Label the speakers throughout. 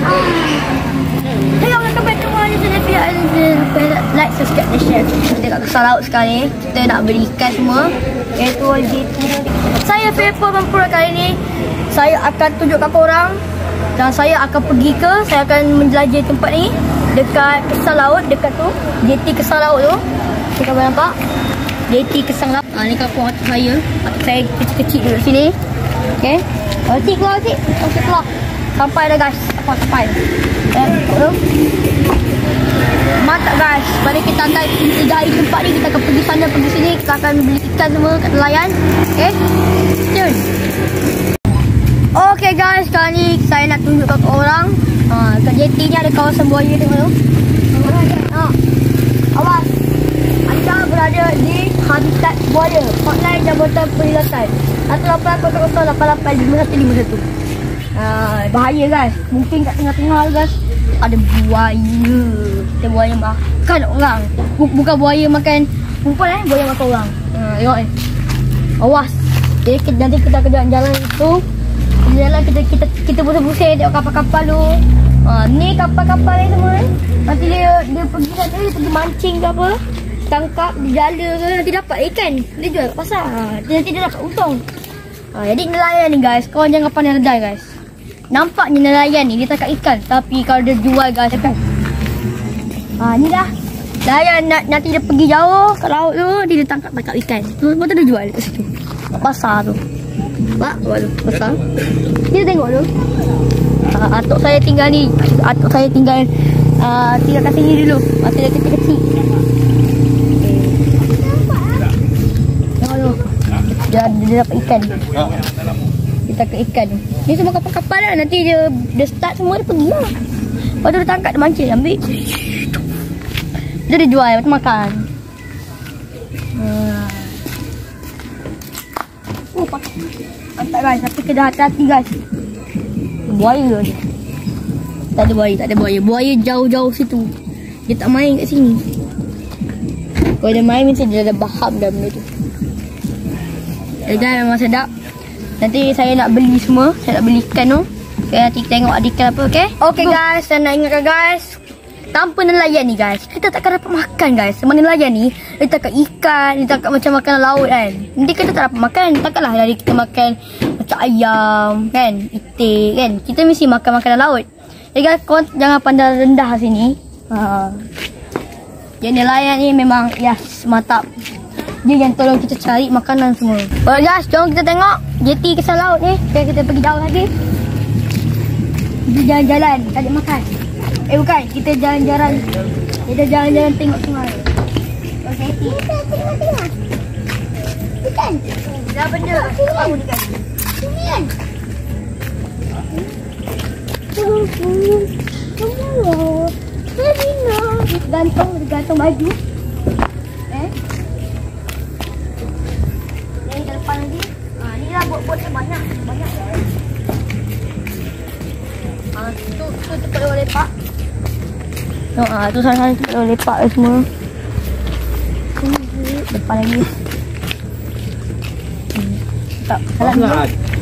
Speaker 1: Hello, welcome back to my channel. Like, subscribe dan share. Kita kat Kesah Laut sekarang ni. Kita nak beli ikan semua. Iaitu saya Fepo Mampura kali ni. Saya akan tunjukkan korang. Dan saya akan pergi saya akan menjelajah tempat ni. Dekat Kesah Laut, dekat tu. JT Kesah Laut tu. Kita boleh nampak. JT Kesah Laut. Ni kampung atuk saya. Atuk saya kecil-kecil duduk sini. Okay. Cik keluar cik. Cik keluar. Sampai dah guys. Sampai. Mantap guys. Pada kita akan dari tempat ni. Kita akan pergi sana, pergi sini. Kita akan beli ikan semua kat nelayan. Okay. Tune. Okay guys. Sekarang ni saya nak tunjukkan ke orang. Kat JT ni ada kawasan buaya tengok tu. Awas. Anda berada di habitat buaya. Hotline Jabatan Peringatan 18800885151. Bahaya guys. Mungkin kat tengah-tengah guys ada buaya. Ada buaya makan orang. Bukan buaya makan perempuan buaya makan orang. Tengok awas. Okay, nanti kita ke jalan itu. Jalan kita pusing-pusing tengok kapal-kapal tu. Ni kapal-kapal ni semua nanti dia pergi sana, dia pergi mancing ke apa, tangkap, dijala ke, nanti dapat ikan. Dia jual kat pasar. Nanti dia dapat untung. Jadi nelayan ni guys, korang jangan pandai redai guys. Nampaknya nelayan ni dia tangkap ikan, tapi kalau dia jual guys kan. Ni dah. Nelayan nanti dia pergi jauh ke laut tu, dia tangkap ikan. Lepas tu dia jual kat situ. Pasar tu. Pak, tu pasar. Kita tengok tu. Atuk saya tinggal ni. Atuk saya tinggal kat sini dulu. Masa dia kecil-kecil. Tengok tu. Dia dapat ikan. Dia tangkap ikan. Ni semua kapal-kapal lah. Nanti dia start semua, dia pergi lah. Lepas tu dia tangkap, dia mancing, dia ambil. Dia jual, lepas tu makan. Mantap guys, tapi kena hati-hati guys. Buaya je. Tak ada buaya. Buaya jauh-jauh situ. Dia tak main kat sini. Kalau dia main mesti dia dah faham dah benda tu. Guys, memang sedap. Nanti saya nak beli semua. Saya nak beli ikan tu. Okay, nanti kita tengok ada ikan apa, okay? Okay guys, saya nak ingatkan guys. Tanpa nelayan ni guys, kita takkan dapat makan guys. Sebab nelayan ni, dia tangkap ikan, dia tangkap macam makanan laut kan. Nanti kita tak dapat makan. Takkanlah dari kita makan macam ayam kan, itik kan. Kita mesti makan makanan laut. Jadi guys, korang jangan pandang rendah sini. Jadi nelayan ni memang yes, mantap. Dia yang tolong kita cari makanan semua. Alright guys, jom kita tengok JT Kesah Laut ni. Kita pergi jauh lagi. Kita jalan-jalan, tak ada makan. Bukan, kita jalan-jalan. Kita jalan-jalan tengok sungai. Okay, tengok. Ikan. Dah benda. Apa ni kan? Sini kan? Gantung baju. Ni kat depan lagi. Ni lah bot yang banyak dah. Tu tempat orang lepak. Tu sana tempat orang lepak semua. Depan lagi. Tak, salah ni.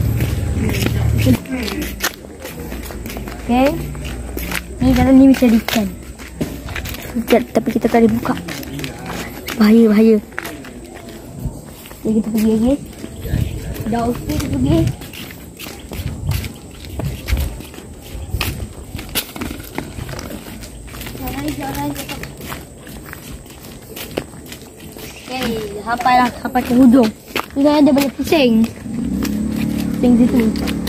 Speaker 1: Okay. Ni dalam ni mesti ada ikan. Tapi kita tak boleh buka. Bahaya. Jadi kita pergi lagi. Dah okey kita pergi. Okay, sampai ke hujung. Ni kan ada banyak pusing. Pusing situ.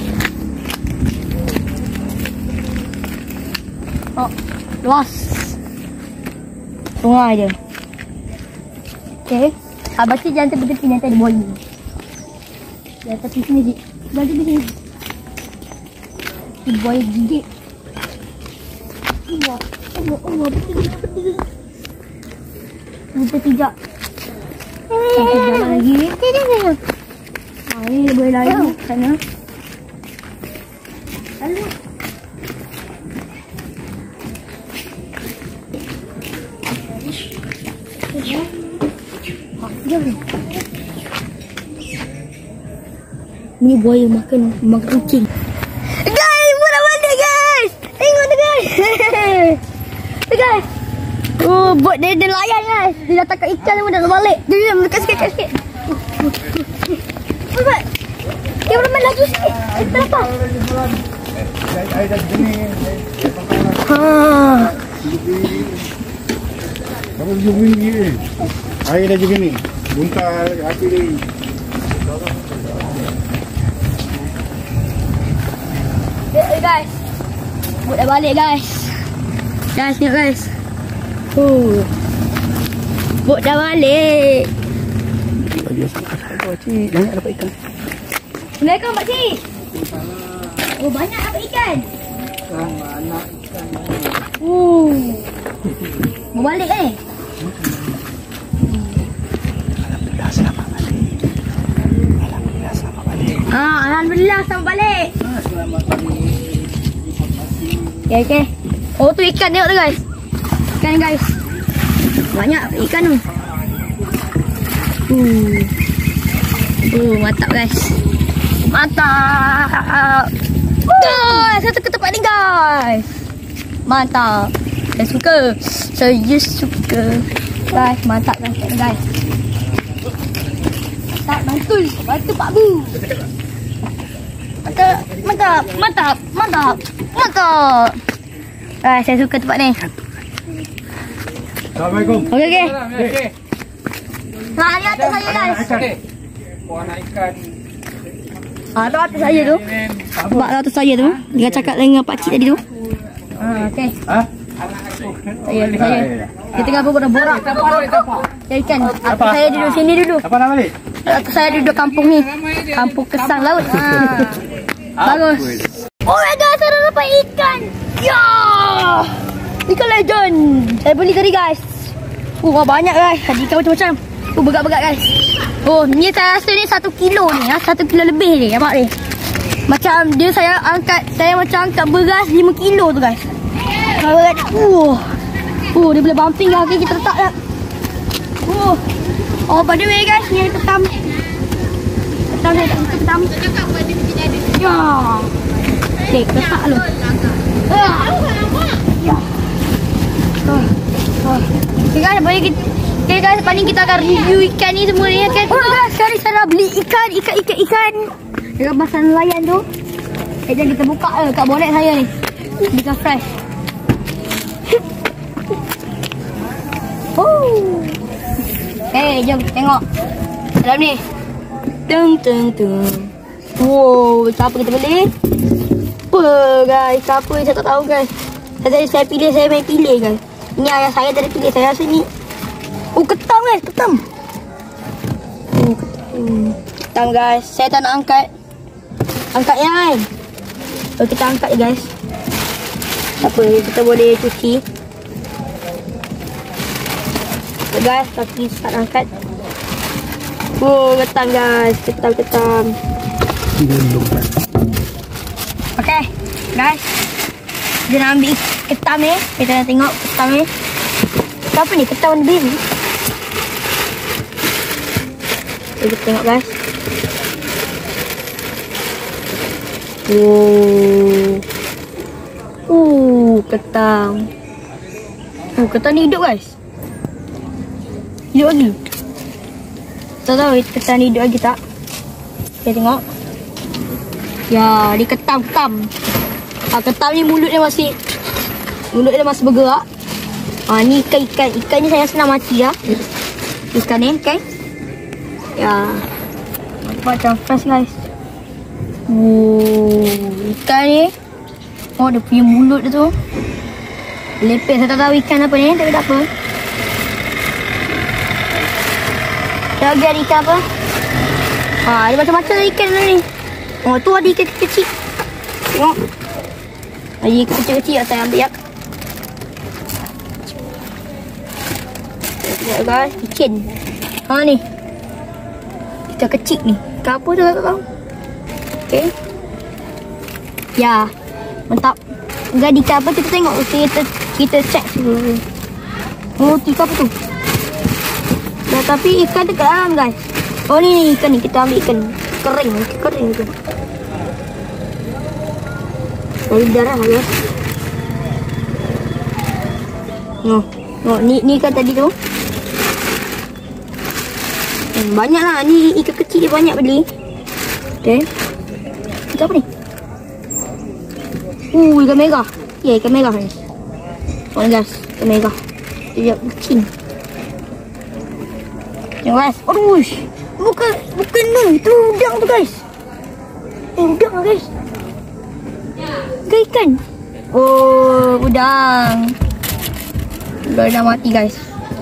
Speaker 1: Luas. Sungai je. Okay. Baca jangan tepi-tepi, nanti ada buaya. Jangan tepi sini je. Jangan tepi sini. Buaya gigit. Allah, betul. Kita tidak. Kita jalan lagi. Ini boleh lari sana. Lalu. Ini buaya makan kucing. Guys, mana guys? Tengok guys. Tu guys. Oh, bot dia layan guys. Dia dah tangkap ikan semua dah balik. Dia mendekat sikit. Bot. Dia belum main lagi sikit. Kenapa?
Speaker 2: Air dah gini. Kamu jumpa ni. Air dah gini. Muntah hati ni.
Speaker 1: Guys. Bot dah balik guys. Guys, tengok guys. Bot dah balik.
Speaker 2: Banyak dapat ikan.
Speaker 1: Assalamualaikum pakcik. Oh, banyak dapat ikan.
Speaker 2: Banyak ikan.
Speaker 1: Mau balik eh?
Speaker 2: Alhamdulillah selamat balik.
Speaker 1: Alhamdulillah selamat balik.
Speaker 2: Selamat balik.
Speaker 1: Okay. Oh, tu ikan tengok tu guys. Ikan guys. Banyak ikan tu. Mantap guys. Mantap. Guys, satu ke tempat ni guys. Mantap. Saya suka. Saya suka. Guys, mantap guys. Guys. Tak mantul. Bantu Pak Bu. Mantap. Guys, saya suka tempat ni.
Speaker 2: Assalamualaikum.
Speaker 1: Okey. Nah, lihat atas saya guys.
Speaker 2: Warna ikan.
Speaker 1: Tu atas saya tu. Nampak atas saya tu. Dia cakap dengan pakcik tadi tu. Okey. Saya. Dia tengah borak-borak. Ikan. Atas saya duduk sini dulu.
Speaker 2: Apa nama ni?
Speaker 1: Atas saya duduk kampung ni. Kampung Kesang Laut. Bagus. Oh my god, saya dah dapat ikan. Ya. Ikan legend. Saya beli tadi guys. Banyak guys. Ada ikan macam-macam. Begak-begak guys. Ni saya rasa ni 1 kilo ni. 1 kilo lebih ni. Nampak ni. Macam dia saya macam angkat beras 5 kilo tu guys. Berat. Dia boleh bumping lah. Okay, kita letak lah. By the way guys. Ni ketam. Ketam. Ya. Okay, letak lu. Ya. Okay guys, boleh kita. Okay guys, paling kita akan review ikan ni semua ni kan. Guys, sekarang saya dah beli ikan. Dekat pasar nelayan tu. Jom kita buka kat bonet saya ni. Ikan fresh. Okay, jom tengok. Dalam ni. Tung. Siapa kita beli? Guys, siapa saya tak tahu guys. Saya main pilih guys. Ini ayah saya tadi pilih. Saya rasa ni. Ketam guys, ketam. Ketam guys. Saya tak nak angkat. Angkatnya kan. Kita angkat je guys. Apa kita boleh cuci. Guys, tapi tak nak angkat. Ketam guys. Ketam. Okay, guys. Kita nak ambil ketam ni. Kita nak tengok ketam ni. Apa ni? Ketam warna biru. Kita tengok guys. Ketam. Ketam ni hidup guys. Hidup lagi. Tak tahu ketam ni hidup lagi tak. Kita tengok. Ya, dia ketam. Ketam ni mulut dia masih bergerak. Ni ikan. Ikan ni saya senang mati lah. Ikan ni, okay. Ya. Macam fresh guys. Ikan ni. Dia punya mulut dia tu. Lepek, saya tak tahu ikan apa ni. Tapi tak apa. Lagi ada ikan apa? Ada macam-macam ikan ni. Tu ada ikan kecil. Tengok. Ada ikan kecil-kecil yang saya ambil. Tengok guys, ikan. Ni. Ikan kecil ni. Ikan apa tu tak tahu. Okay. Ya. Mantap. Jadi ikan apa kita tengok. Kita check dulu. Ikan apa tu? Tapi ikan dekat dalam guys. Ni ikan ni. Kita ambil ikan kering. Kering tu. Dari darah guys. Ni ikan tadi tu. Banyak lah. Ni ikan kecil dia banyak beli. Okay. Ikan apa ni? Ikan merah. Ya, ikan merah ni. Oh guys, ikan merah. Dia kecil. Tengok guys. Aduh. Bukan ni. Itu udang tu guys. Udang lah guys. Ikan. Oh, udang. Dah mati guys.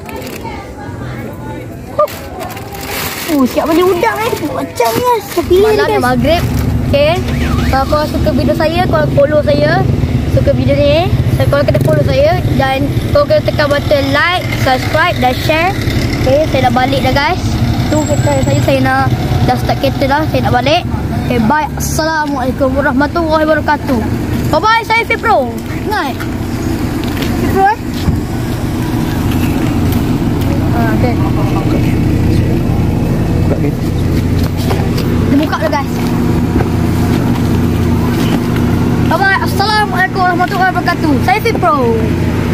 Speaker 1: Siap balik udang macam ni lah. Malam dah maghrib. Okay. Kalau korang suka video saya, korang follow saya. Suka video ni, korang kena follow saya. Dan korang kena tekan button like, subscribe dan share. Okay, saya dah balik dah guys. Tu kereta saya nak dah start kereta dah. Saya nak balik. Okay, bye. Assalamualaikum warahmatullahi wabarakatuh. Bye bye, saya Fipro. Ingat Fipro okay. Dia buka dah guys. Bye bye. Assalamualaikum warahmatullahi wabarakatuh. Saya Fipro.